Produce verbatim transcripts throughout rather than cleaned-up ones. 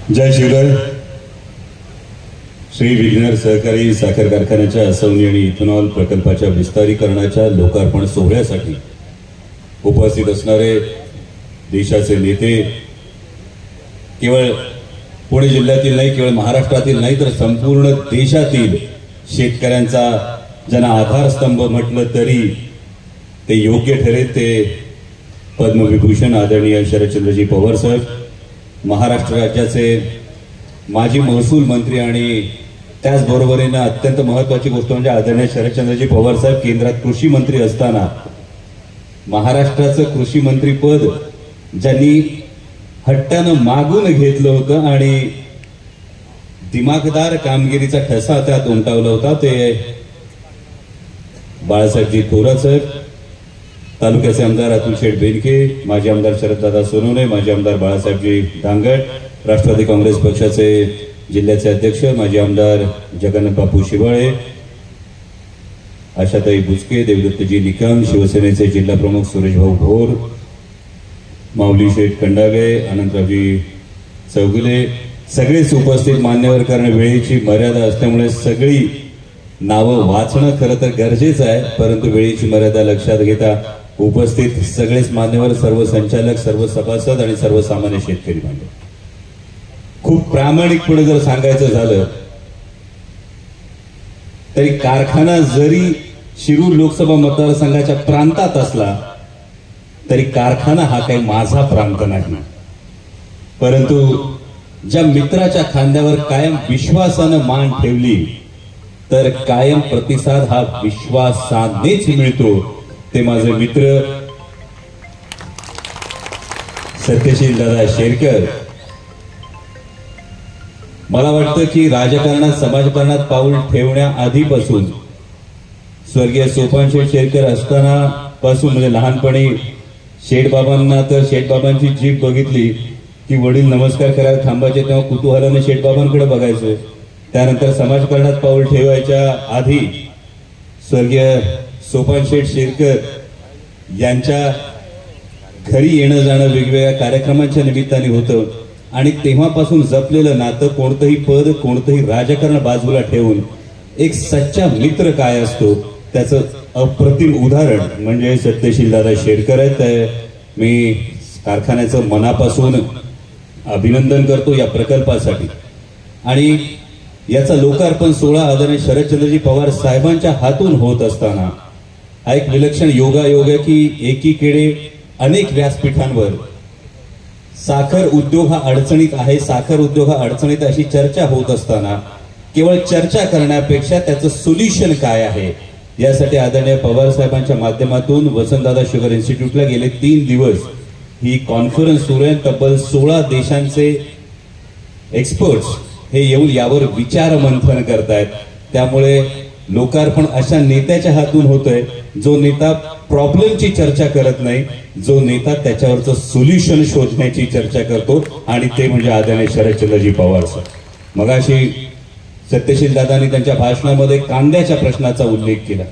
जय शिवराय. श्री विघ्नर सहकारी साखर कारखान्याच्या असवनी आणि इथेनॉल प्रकल्पाच्या विस्तारीकरणाच्या लोकार्पण सोहळ्यासाठी उपस्थित असणारे देशाचे नेते, केवळ पुणे जिल्ह्यातील नाही, केवळ महाराष्ट्रातील नाही तर संपूर्ण देशातील शेतकऱ्यांचा ज्यांना आधारस्तंभ म्हटलं तरी ते योग्य ठरेल ते पद्मविभूषण आदरणीय शरदचंद्रजी पवार साहेब, महाराष्ट्र राज्याचे माजी महसूल मंत्री आणि त्याचबरोबरीने अत्यंत महत्त्वाची गोष्ट म्हणजे आदरणीय शरदचंद्रजी पवार साहेब केंद्रात कृषी मंत्री असताना महाराष्ट्राचं कृषी मंत्री पद ज्यांनी हट्टानं मागून घेतलं होतं आणि दिमागदार कामगिरीचा ठसा त्यात उमटवला होता ते बाळासाहेबजी थोरात साहेब, तालुक्याचे आमदार अतुल शेठ बेनके, माजी आमदार शरददादा सोनवणे, माजी आमदार बाळासाहेबजी दांगट, राष्ट्रवादी काँग्रेस पक्षाचे जिल्ह्याचे अध्यक्ष माजी आमदार जगन्नाथ बापू शिवाळे, आशाताई बुचके, देवदत्तजी निकम, शिवसेनेचे जिल्हा प्रमुख सुरेशभाऊ भोर, माऊली शेठ खंडागे, अनंतरावजी चौगुले, सगळेच उपस्थित मान्यवर. कारण वेळेची मर्यादा असल्यामुळे सगळी नावं वाचणं खरं तर गरजेचं आहे, परंतु वेळेची मर्यादा लक्षात घेता उपस्थित सगळेच मान्यवर, सर्व संचालक, सर्व सभासद आणि सर्वसामान्य शेतकरी बांधव, खूप प्रामाणिकपणे जर सांगायचं झालं तरी कारखाना जरी शिरूर लोकसभा मतदारसंघाच्या प्रांतात असला तरी कारखाना हा काही माझा प्रांत नाही, परंतु ज्या मित्राच्या खांद्यावर कायम विश्वासानं मान ठेवली तर कायम प्रतिसाद हा विश्वासानेच मिळतो ते माझे मित्र सत्यशील दादा शेरकर. मला वाटतं की राजकारणात समाजकारणात पाऊल ठेवण्या आधीपासून स्वर्गीय सोपान शेठ शेरकर असताना पासून म्हणजे लहानपणी शेठबाबांना तर शेठबाबांची जीभ बघितली की वडील नमस्कार करायला थांबायचे तेव्हा कुतूहलाने शेठबाबांकडे बघायचो. त्यानंतर समाजकारणात पाऊल ठेवायच्या आधी स्वर्गीय सोपान शेठ शेरकर यांच्या घरी येणं जाणं वेगवेगळ्या कार्यक्रमांच्या निमित्ताने होतं आणि तेव्हापासून जपलेलं नातं कोणतंही पद कोणतंही राजकारण बाजूला ठेवून एक सच्चा मित्र काय असतो त्याचं अप्रतिम उदाहरण म्हणजे सत्यशील दादा शेरकर आहेत. मी कारखान्याचं मनापासून अभिनंदन करतो या प्रकल्पासाठी आणि याचा लोकार्पण सोहळा आदरणीय शरदचंद्रजी पवार साहेबांच्या हातून होत असताना हा एक विलक्षण योगायोग आहे की एकीकडे अनेक व्यासपीठांवर साखर उद्योग हा अडचणीत आहे, साखर उद्योग हा अडचणीत अशी चर्चा होत असताना केवळ चर्चा करण्यापेक्षा त्याचं सोल्युशन काय आहे यासाठी आदरणीय पवार साहेबांच्या माध्यमातून वसंतदादा शुगर इन्स्टिट्यूटला गेले तीन दिवस ही कॉन्फरन्स सुरू आहे. तब्बल सोळा देशांचे एक्सपर्ट्स हे येऊन यावर विचार मंथन करतायत. त्यामुळे लोकार्पण अशा नेत्याच्या हातून होतंय जो नेता प्रॉब्लेमची चर्चा करत नाही, जो नेता त्याच्यावरचं सोल्युशन शोधण्याची चर्चा करतो आणि ते म्हणजे आदरणीय शरदचंद्रजी पवार साहेब. मगाशी सत्यशील दादांनी त्यांच्या भाषणामध्ये कांद्याच्या प्रश्नाचा उल्लेख केला,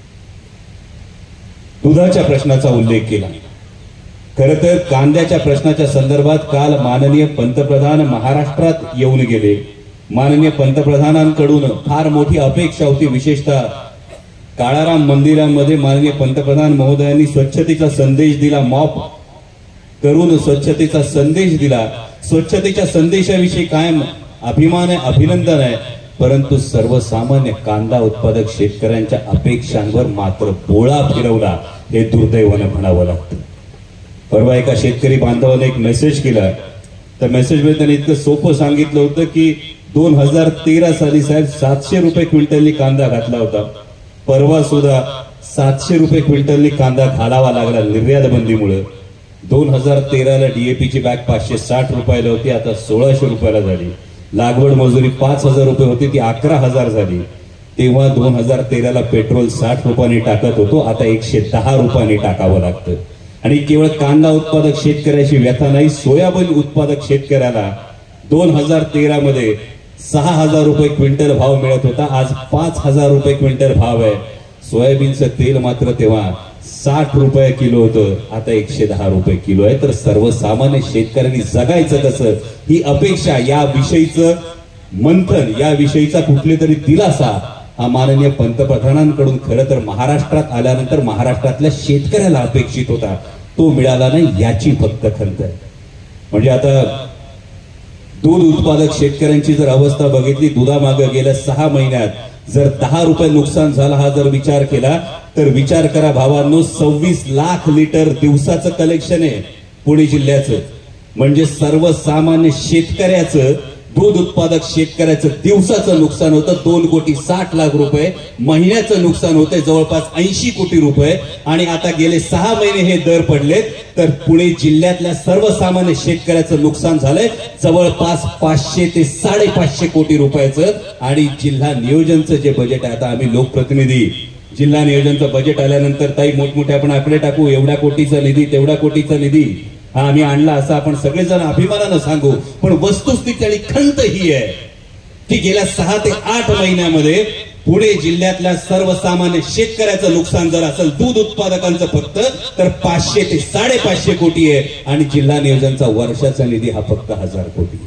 दुधाच्या प्रश्नाचा उल्लेख केला. खरं तर कांद्याच्या प्रश्नाच्या संदर्भात काल माननीय पंतप्रधान महाराष्ट्रात येऊन गेले. माननीय पंतप्रधानांकडून फार मोठी अपेक्षा होती, विशेषतः काळाराम मंदिरामध्ये माननीय पंतप्रधान महोदयांनी स्वच्छतेचा संदेश दिला, मॉप करून स्वच्छतेचा संदेश दिला. स्वच्छतेच्या संदेशाविषयी कायम अभिमान आहे, अभिनंदन आहे, परंतु सर्वसामान्य कांदा उत्पादक शेतकऱ्यांच्या अपेक्षांवर मात्र बोळा फिरवला हे दुर्दैवाने म्हणावं लागतं. परवा एका शेतकरी बांधवाने एक मेसेज केला, त्या मेसेजमध्ये त्यांनी इतकं सोपं सांगितलं होतं की दोन हजार तेरा साली साहेब सातशे रुपये क्विंटलनी कांदा घातला होता, परवा सुद्धा सातशे रुपये क्विंटलनी कांदा घालावा लागला निर्यात बंदीमुळे. दोन हजार तेराला डीएपीची बॅग पाचशे साठ रुपयाला होती, आता सोळाशे रुपयाला झाली. लागवड मजुरी पाच हजार रुपये होती, ती अकरा हजार झाली. तेव्हा दोन हजार तेराला पेट्रोल साठ रुपयांनी टाकत होतो, आता एकशे दहा रुपयांनी टाकावं लागतं. आणि केवळ कांदा उत्पादक शेतकऱ्याची व्यथा नाही, सोयाबीन उत्पादक शेतकऱ्याला दोन हजार तेरा मध्ये सहा हजार रुपये क्विंटल भाव मिळत होता, आज पाच हजार रुपये क्विंटल भाव आहे. सोयाबीनचं तेल मात्र तेव्हा साठ रुपये किलो होतं, आता एकशे दहा रुपये किलो आहे. तर सर्वसामान्य शेतकऱ्यांनी जगायचं कसं, ही अपेक्षा, या विषयीचं मंथन, या विषयीचा कुठले तरी दिलासा हा माननीय पंतप्रधानांकडून खरं तर महाराष्ट्रात आल्यानंतर महाराष्ट्रातल्या शेतकऱ्याला अपेक्षित होता. तो मिळाला नाही, याची फक्त खंत आहे. म्हणजे आता दूध उत्पादक शेतकऱ्यांची जर अवस्था बघितली, दुधामागे गेल्या सहा महिन्यात जर दहा रुपये नुकसान झाला हा जर विचार केला तर विचार करा भावांनो, सव्वीस लाख लिटर दिवसाचं कलेक्शन आहे पुणे जिल्ह्याचं. म्हणजे सर्वसामान्य शेतकऱ्याचं, दूध उत्पादक शेतकऱ्याचं दिवसाचं नुकसान होतं दोन कोटी साठ लाख रुपये, महिन्याचं नुकसान होतंय जवळपास ऐंशी कोटी रुपये. आणि आता गेले सहा महिने हे दर पडलेत तर पुणे जिल्ह्यातल्या सर्वसामान्य शेतकऱ्याचं नुकसान झालंय जवळपास पाचशे ते साडेपाचशे कोटी रुपयाचं. आणि जिल्हा नियोजनचं जे बजेट आहे, आता आम्ही लोकप्रतिनिधी, जिल्हा नियोजनचं बजेट आल्यानंतर ताई मोठमोठे आपण आकडे टाकू, एवढ्या कोटीचा निधी, तेवढ्या कोटीचा निधी हा आम्ही आणला असं आपण सगळेजण अभिमानानं सांगू. पण वस्तुस्थिती आणि खंत ही आहे की गेल्या सहा ते आठ महिन्यामध्ये पुणे जिल्ह्यातल्या सर्वसामान्य शेतकऱ्याचं नुकसान जर असेल दूध उत्पादकांचं फक्त, तर पाचशे ते साडेपाचशे कोटी आहे. आणि जिल्हा नियोजनचा वर्षाचा निधी हा फक्त हजार कोटी.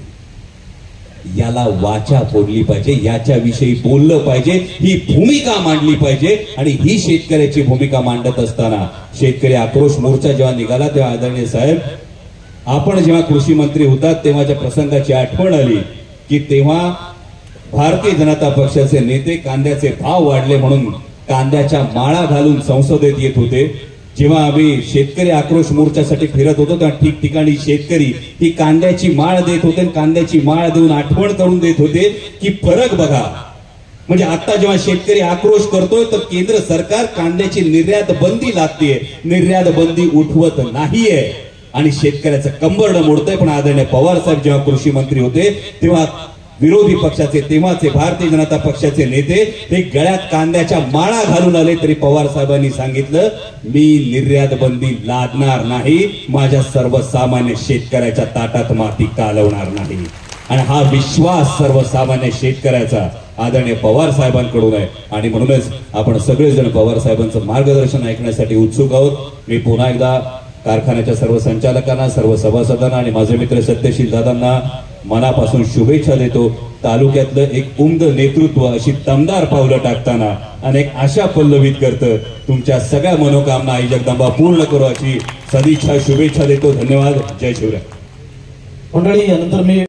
याला वाचा फोडली पाहिजे, याच्याविषयी बोललं पाहिजे, ही भूमिका मांडली पाहिजे. आणि ही शेतकऱ्याची भूमिका मांडत असताना शेतकरी आक्रोश मोर्चा जेव्हा निघाला तेव्हा आदरणीय साहेब, आपण जेव्हा कृषी मंत्री होतात तेव्हाच्या प्रसंगाची आठवण आली की तेव्हा भारतीय जनता पक्षाचे नेते कांद्याचे भाव वाढले म्हणून कांद्याच्या माळा घालून संसदेत येत होते. जेव्हा आम्ही शेतकरी आक्रोश मोर्चासाठी फिरत होतो तेव्हा ठिकठिकाणी शेतकरी ही कांद्याची माळ देत होते, कांद्याची माळ देऊन आठवण करून देत होते की फरक बघा. म्हणजे आता जेव्हा शेतकरी आक्रोश करतोय तर केंद्र सरकार कांद्याची निर्यात बंदी लादतेय, निर्यात बंदी उठवत नाहीये आणि शेतकऱ्याचं कंबरडं मोडतंय. पण आदरणीय पवार साहेब जेव्हा कृषी मंत्री होते तेव्हा विरोधी पक्षाचे, तेव्हाचे भारतीय जनता पक्षाचे नेते हे गळ्यात कांद्याच्या माळा घालून आले तरी पवार साहेबांनी सांगितलं मी निर्यात बंदी लादणार नाही, माझ्या सर्वसामान्य शेतकऱ्याच्या ताटात माती कालवणार नाही. आणि हा विश्वास सर्वसामान्य शेतकऱ्याचा आदरणीय पवार साहेबांकडून आहे. आणि म्हणूनच आपण सगळेजण पवार साहेबांचं मार्गदर्शन ऐकण्यासाठी उत्सुक आहोत. मी पुन्हा एकदा कारखान्याच्या सर्व संचालकांना, सर्व सभासदांना आणि माझे मित्र सत्यशील दादांना मनापासून शुभेच्छा देतो. तालुक्यातलं एक उमद नेतृत्व अशी दमदार पावलं टाकताना अनेक आशा पल्लवित करतं. तुमच्या सगळ्या मनोकामना आई जगदंबा पूर्ण करू अशी सदिच्छा, शुभेच्छा देतो. धन्यवाद. जय शिवराय. मंडळी, यानंतर मी